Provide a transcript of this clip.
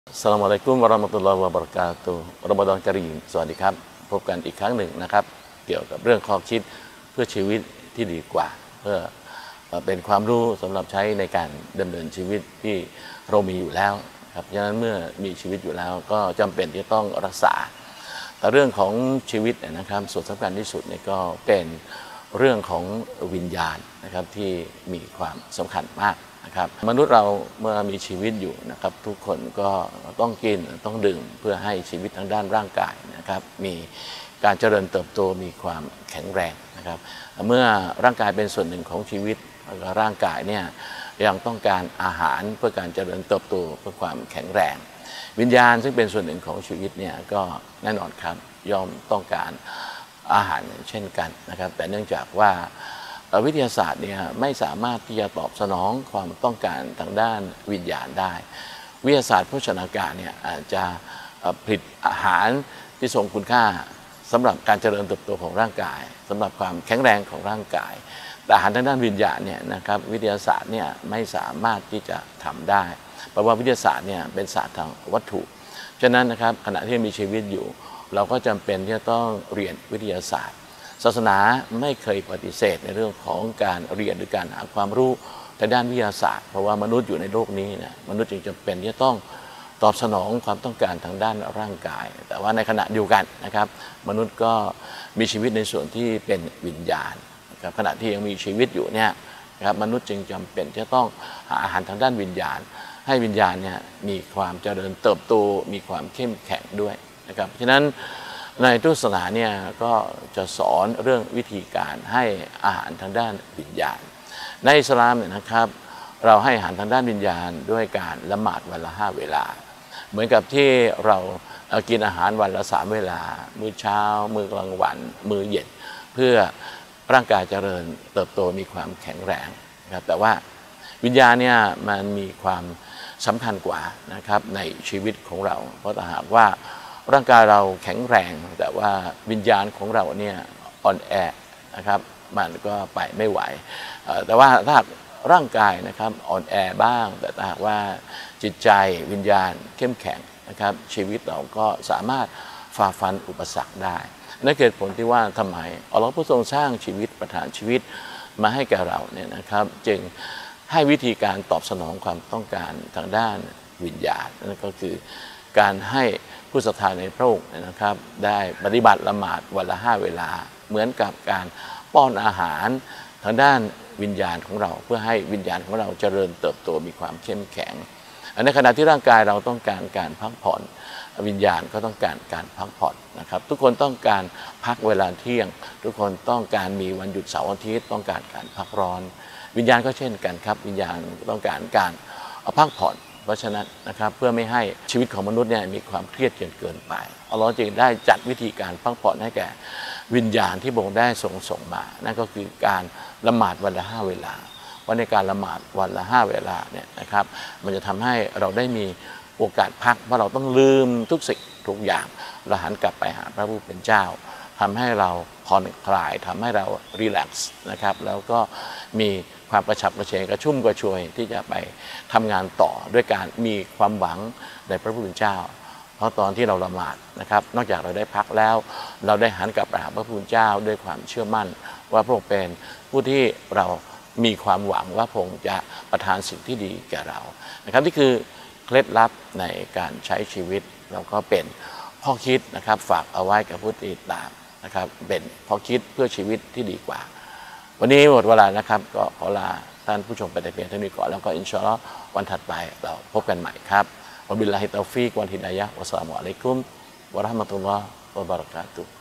อัสสลามุอะลัยกุมวะเราะห์มะตุลลอฮิวะบะเราะกาตุฮ์รอมฎอนกะรีมสวัสดีครับพบกันอีกครั้งหนึ่งนะครับเกี่ยวกับเรื่องข้อคิดเพื่อชีวิตที่ดีกว่าเพื่อเป็นความรู้สำหรับใช้ในการดำเนินชีวิตที่เรามีอยู่แล้วครับฉะนั้นเมื่อมีชีวิตอยู่แล้วก็จำเป็นที่ต้องรักษาแต่เรื่องของชีวิตนะครับส่วนสำคัญที่สุดเนี่ยก็เป็นเรื่องของวิญญาณนะครับที่มีความสำคัญมากนะครับมนุษย์เราเมื่อมีชีวิตอยู่นะครับทุกคนก็ต้องกินต้องดื่มเพื่อให้ชีวิตทางด้านร่างกายนะครับมีการเจริญเติบโตมีความแข็งแรงนะครับเมื่อร่างกายเป็นส่วนหนึ่งของชีวิตร่างกายเนี่ยยังต้องการอาหารเพื่อการเจริญเติบโตเพื่อความแข็งแรงวิญญาณซึ่งเป็นส่วนหนึ่งของชีวิตเนี่ยก็แน่นอนครับย่อมต้องการอาหารเช่นกันนะครับแต่เนื่องจากว่าวิทยาศาสตร์เนี่ยไม่สามารถที่จะตอบสนองความต้องการทางด้านวิญญาณได้วิทยาศาสตร์โภชนาการเนี่ยอาจจะผลิตอาหารที่ทรงคุณค่าสำหรับการเจริญเติบโตของร่างกายสำหรับความแข็งแรงของร่างกายแต่อาหารทางด้านวิญญาณเนี่ยนะครับวิทยาศาสตร์เนี่ยไม่สามารถที่จะทำได้เพราะว่าวิทยาศาสตร์เนี่ยเป็นศาสตร์ทางวัตถุฉะนั้นนะครับขณะที่มีชีวิตอยู่เราก็จำเป็นที่จะต้องเรียนวิทยาศาสตร์ศาสนาไม่เคยปฏิเสธในเรื่องของการเรียนหรือการหาความรู้ในด้านวิทยาศาสตร์เพราะว่ามนุษย์อยู่ในโลกนี้นะมนุษย์จึงจำเป็นที่จะต้องตอบสนองความต้องการทางด้านร่างกายแต่ว่าในขณะเดียวกันนะครับมนุษย์ก็มีชีวิตในส่วนที่เป็นวิญญาณนะครับขณะที่ยังมีชีวิตอยู่เนี่ยนะครับมนุษย์จึงจำเป็นที่จะต้องหาอาหารทางด้านวิญญาณให้วิญญาณเนี่ยมีความเจริญเติบโตมีความเข้มแข็งด้วยนะครับฉะนั้นในพุทธศาสนาเนี่ยก็จะสอนเรื่องวิธีการให้อาหารทางด้านวิญญาณในอิสลามเนี่ยนะครับเราให้อาหารทางด้านวิญญาณด้วยการละหมาดวันละ5 เวลาเหมือนกับที่เรากินอาหารวันละ3 เวลามื้อเช้ามื้อกลางวันมื้อเย็นเพื่อร่างกายเจริญเติบโตมีความแข็งแรงนะครับแต่ว่าวิญญาณเนี่ยมันมีความสำคัญกว่านะครับในชีวิตของเราเพราะถ้าหากว่าร่างกายเราแข็งแรงแต่ว่าวิญญาณของเราเนี่ยอ่อนแอนะครับมันก็ไปไม่ไหวแต่ว่าถ้าร่างกายนะครับอ่อนแอบ้างแต่ถ้าหากว่าจิตใจวิญญาณเข้มแข็งนะครับชีวิตเราก็สามารถฝ่าฟันอุปสรรคได้นั่นคือผลที่ว่าทำไมอัลลอฮฺผู้ทรงสร้างชีวิตประทานชีวิตมาให้แก่เราเนี่ยนะครับจึงให้วิธีการตอบสนองความต้องการทางด้านวิญญาณนั่นก็คือการให้ผู้ศรัทธาในพระองค์นะครับได้ปฏิบัติละหมาดวันละ5 เวลาเหมือนกับการป้อนอาหารทางด้านวิญญาณของเราเพื่อให้วิญญาณของเราเจริญเติบโตมีความเข้มแข็งในขณะที่ร่างกายเราต้องการการพักผ่อนวิญญาณก็ต้องการการพักผ่อนนะครับทุกคนต้องการพักเวลาเที่ยงทุกคนต้องการมีวันหยุดเสาร์อาทิตย์ต้องการการพักร้อนวิญญาณก็เช่นกันครับวิญญาณต้องการการพักผ่อนเพราะฉะนั้นนะครับเพื่อไม่ให้ชีวิตของมนุษย์เนี่ยมีความเครียดจนเกินไปอัลลอฮ์จึงได้จัดวิธีการพักผ่อนให้แก่วิญญาณที่พระองค์ได้ส่งมานั่นก็คือการละหมาดวันละ5 เวลาเพราะในการละหมาดวันละ5 เวลาเนี่ยนะครับมันจะทำให้เราได้มีโอกาสพักเพราะเราต้องลืมทุกสิ่งทุกอย่างเราหันกลับไปหาพระผู้เป็นเจ้าทำให้เราผ่อนคลายทำให้เรารีแลกซ์นะครับแล้วก็มีความกระฉับกระเฉงกระชุ่มกระชวยที่จะไปทำงานต่อด้วยการมีความหวังในพระผู้เป็นเจ้าเพราะตอนที่เราละหมาดนะครับนอกจากเราได้พักแล้วเราได้หันกลับไปหาพระผู้เป็นเจ้าด้วยความเชื่อมั่นว่าพระองค์เป็นผู้ที่เรามีความหวังว่าพระองค์จะประทานสิ่งที่ดีแก่เรานะครับนี่คือเคล็ดลับในการใช้ชีวิตเราก็เป็นข้อคิดนะครับฝากเอาไว้กับผู้ติดตามนะครับเป็นข้อคิดเพื่อชีวิตที่ดีกว่าวันนี้หมดเวลานะครับก็ขอลาท่านผู้ชมไปแต่เพียงเท่านี้ก่อนแล้วก็อินชาอัลลอฮ์วันถัดไปเราพบกันใหม่ครับวะบิลลาฮิตตอฟิกวัลฮิดายะฮ์วัสสลามุอะลัยกุมวะเราะห์มะตุลลอฮ์วะบะเราะกาตุฮ์